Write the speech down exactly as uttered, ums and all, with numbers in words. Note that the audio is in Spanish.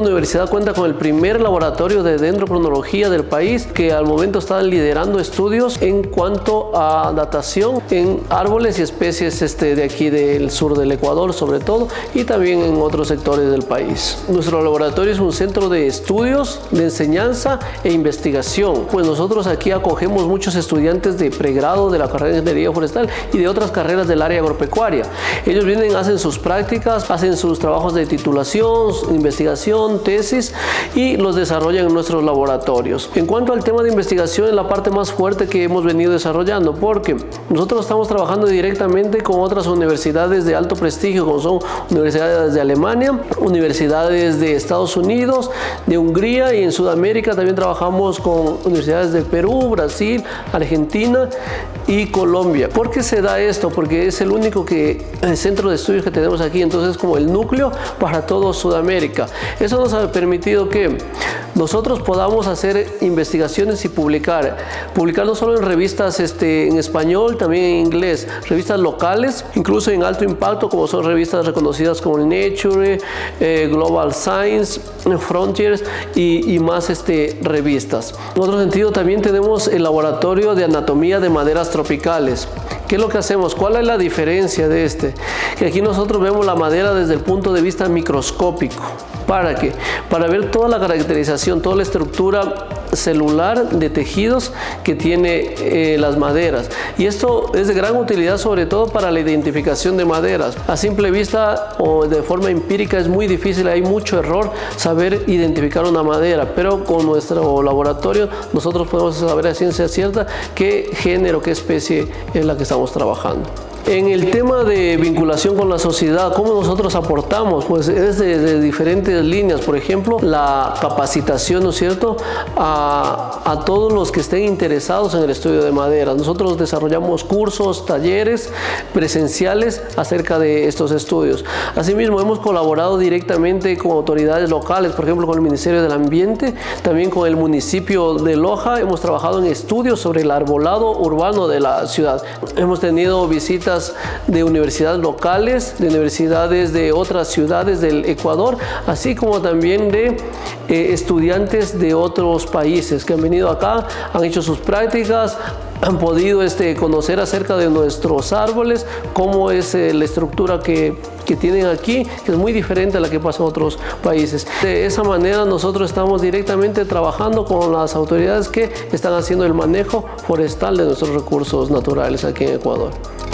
universidad cuenta con el primer laboratorio de dendrocronología del país, que al momento está liderando estudios en cuanto a datación en árboles y especies este, de aquí del sur del Ecuador sobre todo, y también en otros sectores del país. Nuestro laboratorio es un centro de estudios, de enseñanza e investigación, pues nosotros aquí acogemos muchos estudiantes de pregrado de la carrera de Ingeniería Forestal y de otras carreras del área agropecuaria. Ellos vienen, hacen sus prácticas, hacen sus trabajos de titulación, investigación, tesis, y los desarrollan en nuestros laboratorios. En cuanto al tema de investigación, es la parte más fuerte que hemos venido desarrollando, porque nosotros estamos trabajando directamente con otras universidades de alto prestigio, como son universidades de Alemania, universidades de Estados Unidos, de Hungría, y en Sudamérica también trabajamos con universidades de Perú, Brasil, Argentina y Colombia. ¿Por qué se da esto? Porque es el único que, el centro de estudios que tenemos aquí, entonces como el núcleo para todo Sudamérica. Eso nos ha permitido que nosotros podamos hacer investigaciones y publicar, publicar no solo en revistas este, en español, también en inglés, revistas locales, incluso en alto impacto, como son revistas reconocidas como Nature, eh, Global Science, Frontiers y, y más este, revistas. En otro sentido, también tenemos el laboratorio de anatomía de maderas tropicales. ¿Qué es lo que hacemos? ¿Cuál es la diferencia de este? Que aquí nosotros vemos la madera desde el punto de vista microscópico. ¿Para qué? Para ver toda la caracterización, toda la estructura celular de tejidos que tiene eh, las maderas. Y esto es de gran utilidad sobre todo para la identificación de maderas. A simple vista o de forma empírica es muy difícil, hay mucho error saber identificar una madera, pero con nuestro laboratorio nosotros podemos saber a ciencia cierta qué género, qué especie es la que estamos trabajando. En el tema de vinculación con la sociedad, ¿cómo nosotros aportamos? Pues es de, de diferentes líneas. Por ejemplo, la capacitación, ¿no es cierto?, a, a todos los que estén interesados en el estudio de maderas. Nosotros desarrollamos cursos, talleres presenciales acerca de estos estudios. Asimismo, hemos colaborado directamente con autoridades locales, por ejemplo, con el Ministerio del Ambiente, también con el municipio de Loja. Hemos trabajado en estudios sobre el arbolado urbano de la ciudad. Hemos tenido visitas de universidades locales, de universidades de otras ciudades del Ecuador, así como también de eh, estudiantes de otros países que han venido acá, han hecho sus prácticas, han podido este, conocer acerca de nuestros árboles, cómo es eh, la estructura que, que tienen aquí, que es muy diferente a la que pasa en otros países. De esa manera nosotros estamos directamente trabajando con las autoridades que están haciendo el manejo forestal de nuestros recursos naturales aquí en Ecuador.